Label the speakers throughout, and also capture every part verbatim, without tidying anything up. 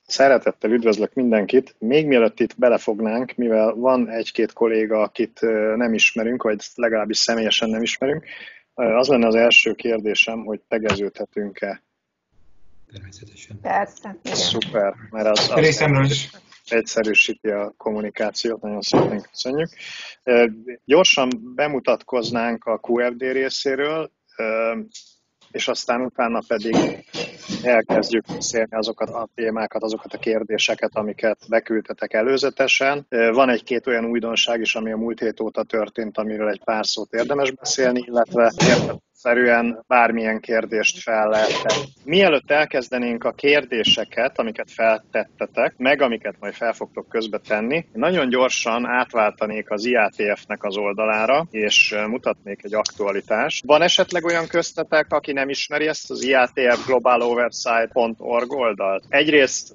Speaker 1: Szeretettel üdvözlök mindenkit. Még mielőtt itt belefognánk, mivel van egy-két kolléga, akit nem ismerünk, vagy legalábbis személyesen nem ismerünk, az lenne az első kérdésem, hogy tegeződhetünk-e?
Speaker 2: Természetesen.
Speaker 3: Persze. Igen.
Speaker 1: Szuper, mert az, az
Speaker 4: Részemről is.
Speaker 1: egyszerűsíti a kommunikációt, nagyon szépen köszönjük. Gyorsan bemutatkoznánk a kú ef dé részéről, és aztán utána pedig elkezdjük beszélni azokat a témákat, azokat a kérdéseket, amiket beküldtetek előzetesen. Van egy-két olyan újdonság is, ami a múlt hét óta történt, amiről egy pár szót érdemes beszélni, illetve értelemszerűen bármilyen kérdést fel lehet tenni. Mielőtt elkezdenénk a kérdéseket, amiket feltettetek, meg amiket majd fel fogtok közbe tenni, nagyon gyorsan átváltanék az i á té ef-nek az oldalára, és mutatnék egy aktualitást. Van esetleg olyan köztetek, aki nem ismeri ezt az i á té ef global oversight pont org oldalt? Egyrészt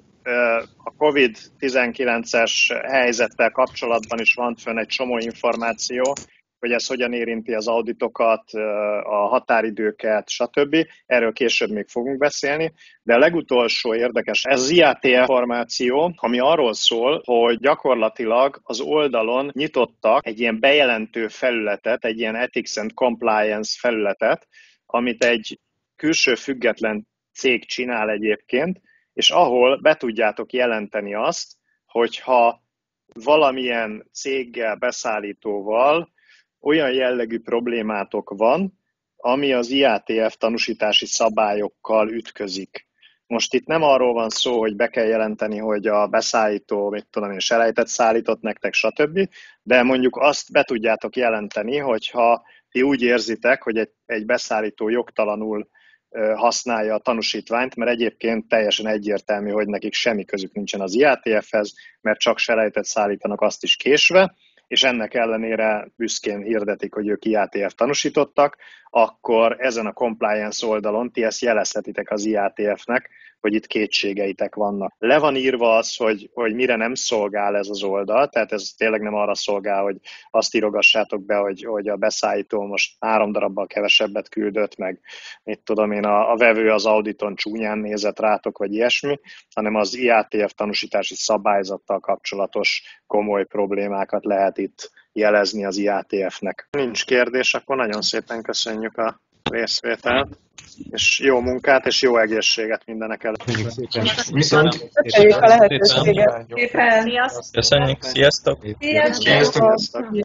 Speaker 1: a kovid tizenkilences helyzettel kapcsolatban is van fönn egy csomó információ, hogy ez hogyan érinti az auditokat, a határidőket, stb. Erről később még fogunk beszélni. De a legutolsó érdekes, ez az i á té ef információ, ami arról szól, hogy gyakorlatilag az oldalon nyitottak egy ilyen bejelentő felületet, egy ilyen Ethics and Compliance felületet, amit egy külső független cég csinál egyébként, és ahol be tudjátok jelenteni azt, hogyha valamilyen céggel, beszállítóval olyan jellegű problémátok van, ami az i á té ef tanúsítási szabályokkal ütközik. Most itt nem arról van szó, hogy be kell jelenteni, hogy a beszállító, mit tudom én, selejtet szállított nektek, stb., de mondjuk azt be tudjátok jelenteni, hogyha ti úgy érzitek, hogy egy, egy beszállító jogtalanul használja a tanúsítványt, mert egyébként teljesen egyértelmű, hogy nekik semmi közük nincsen az i á té ef-hez, mert csak selejtet szállítanak, azt is késve, és ennek ellenére büszkén hirdetik, hogy ők i á té ef tanúsítottak, akkor ezen a compliance oldalon ti ezt jelezhetitek az i á té ef-nek, hogy itt kétségeitek vannak. Le van írva az, hogy, hogy mire nem szolgál ez az oldal, tehát ez tényleg nem arra szolgál, hogy azt írogassátok be, hogy, hogy a beszállító most három darabbal kevesebbet küldött, meg mit tudom én, a, a vevő az auditon csúnyán nézett rátok, vagy ilyesmi, hanem az i á té ef tanúsítási szabályzattal kapcsolatos komoly problémákat lehet itt jelezni az i á té ef-nek. Nincs kérdés, akkor nagyon szépen köszönjük a részvételt, és jó munkát, és jó egészséget mindenek előtt.
Speaker 4: Viszont
Speaker 3: Köszönjük a lehetőséget.
Speaker 2: Köszönjük, sziasztok!
Speaker 3: Sziasztok!
Speaker 4: Sziasztok!